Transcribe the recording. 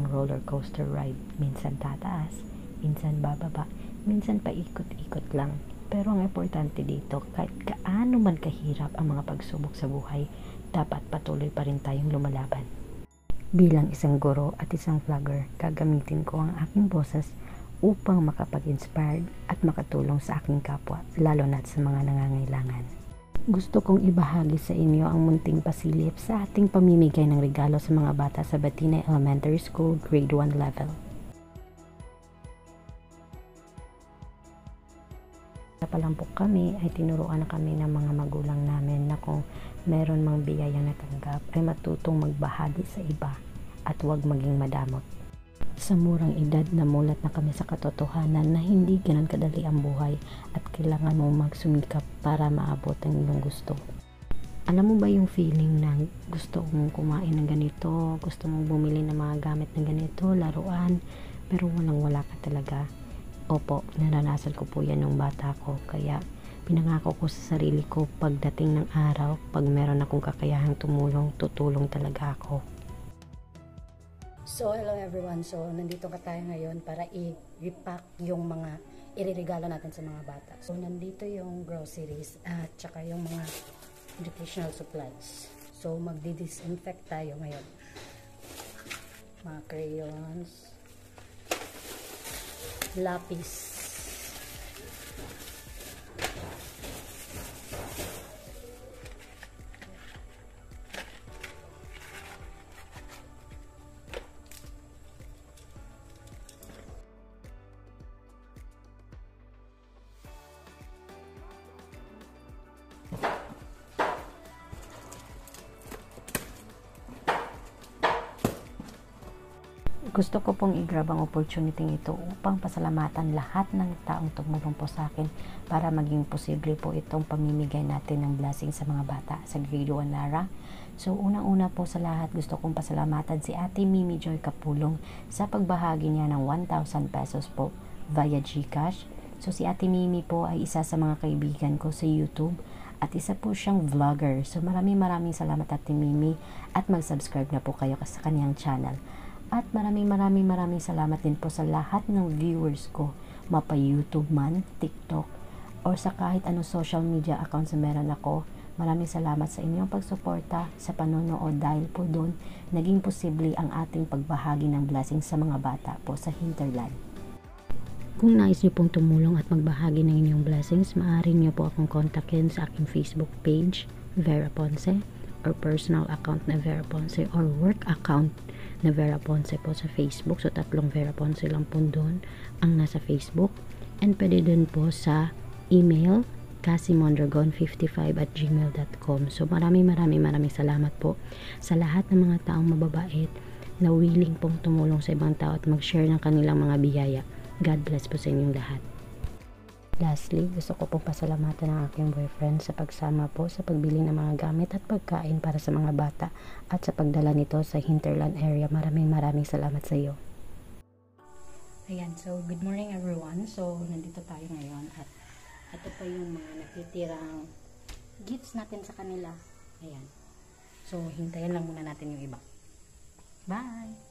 roller coaster ride. Minsan tataas, minsan bababa, minsan paikot-ikot lang. Pero ang importante dito, kahit gaano man kahirap ang mga pagsubok sa buhay, dapat patuloy pa rin tayong lumalaban. Bilang isang guro at isang vlogger, gagamitin ko ang aking boses upang makapag-inspired at makatulong sa aking kapwa, lalo na sa mga nangangailangan. Gusto kong ibahagi sa inyo ang munting pasilip sa ating pamimigay ng regalo sa mga bata sa Batinay Elementary School Grade 1 level. Pa lang po kami ay tinuruan na kami ng mga magulang namin na kung meron mang biyayang natanggap ay matutong magbahagi sa iba at huwag maging madamot. Sa murang edad namulat na kami sa katotohanan na hindi ganun kadali ang buhay at kailangan mo magsumikap para maabot ang iyong gusto. Alam mo ba yung feeling na gusto mong kumain ng ganito, gusto mong bumili ng mga gamit ng ganito, laruan, pero walang-wala ka talaga? Opo, naranasan ko po yan nung bata ko, kaya pinangako ko sa sarili ko pagdating ng araw, pag meron akong kakayahang tumulong, tutulong talaga ako. So, hello everyone. So, nandito ka tayo ngayon para i-repack yung mga iririgalo natin sa mga bata. So, nandito yung groceries at saka yung mga educational supplies. So, magdi-disinfect tayo ngayon. Mga crayons, lapis, Gusto ko pong i-grab ang opportunity ito upang pasalamatan lahat ng taong tumulong po sa akin para maging posible po itong pamimigay natin ng blessing sa mga bata sa Grade 1 Lara. So unang-una po sa lahat, gusto kong pasalamatan si Ate Mimi Joy Kapulong sa pagbahagi niya ng 1,000 pesos po via GCash. So si Ate Mimi po ay isa sa mga kaibigan ko sa YouTube at isa po siyang vlogger. So maraming salamat Ate Mimi at mag-subscribe na po kayo sa kanyang channel. At maraming salamat din po sa lahat ng viewers ko, mapa YouTube man, TikTok, or sa kahit anong social media accounts na meron ako. Maraming salamat sa inyong pagsuporta sa panonood dahil po doon naging posible ang ating pagbahagi ng blessing sa mga bata po sa hinterland. Kung nais niyo pong tumulong at magbahagi ng inyong blessings, maaari niyo po akong kontakin sa aking Facebook page, Vera Ponce, or personal account na Vera Ponce, or work account na Vera Ponce po sa Facebook. So, 3 Vera Ponce lang po doon ang nasa Facebook. And pwede din po sa email, casimondragon55@gmail.com. So, maraming salamat po sa lahat ng mga taong mababait na willing pong tumulong sa ibang tao at mag-share ng kanilang mga biyaya. God bless po sa inyong lahat. Lastly, gusto ko pong pasalamatan ang aking boyfriend sa pagsama po sa pagbili ng mga gamit at pagkain para sa mga bata at sa pagdala nito sa hinterland area. Maraming salamat sa iyo. Ayan, so good morning everyone. So, nandito tayo ngayon at ito pa yung mga natitirang gifts natin sa kanila. Ayan. So, hintayin lang muna natin yung iba. Bye!